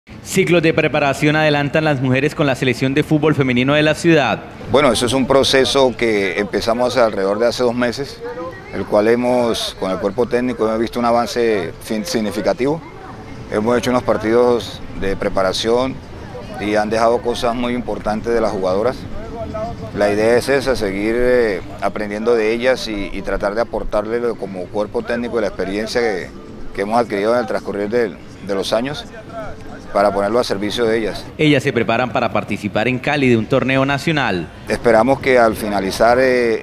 Ciclos de preparación adelantan las mujeres con la selección de fútbol femenino de la ciudad. Bueno, eso es un proceso que empezamos alrededor de hace 2 meses, el cual con el cuerpo técnico hemos visto un avance significativo. Hemos hecho unos partidos de preparación y han dejado cosas muy importantes de las jugadoras. La idea es esa, seguir aprendiendo de ellas y tratar de aportarle como cuerpo técnico la experiencia que hemos adquirido en el transcurrir de los años para ponerlo a servicio de ellas. Ellas se preparan para participar en Cali de un torneo nacional. Esperamos que al finalizar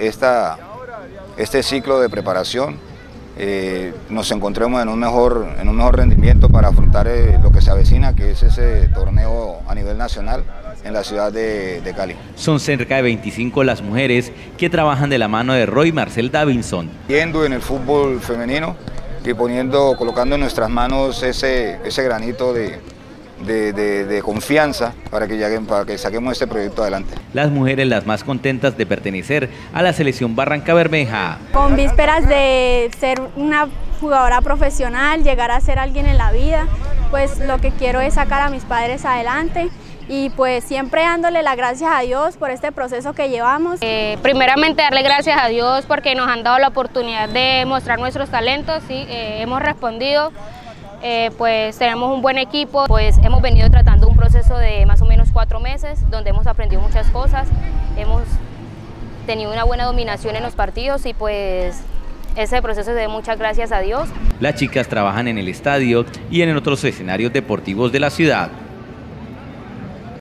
este ciclo de preparación nos encontremos en un mejor rendimiento para afrontar lo que se avecina, que es ese torneo a nivel nacional en la ciudad de Cali. Son cerca de 25 las mujeres que trabajan de la mano de Roy Marcel Davinson. Yendo en el fútbol femenino y colocando en nuestras manos ese granito de confianza para que saquemos este proyecto adelante. Las mujeres las más contentas de pertenecer a la selección Barranca Bermeja. Con vísperas de ser una jugadora profesional, llegar a ser alguien en la vida, pues lo que quiero es sacar a mis padres adelante y pues siempre dándole las gracias a Dios por este proceso que llevamos. Primeramente darle gracias a Dios porque nos han dado la oportunidad de mostrar nuestros talentos, ¿sí? Hemos respondido. Pues tenemos un buen equipo, pues hemos venido tratando un proceso de más o menos 4 meses donde hemos aprendido muchas cosas, hemos tenido una buena dominación en los partidos y pues ese proceso se debe muchas gracias a Dios. Las chicas trabajan en el estadio y en otros escenarios deportivos de la ciudad.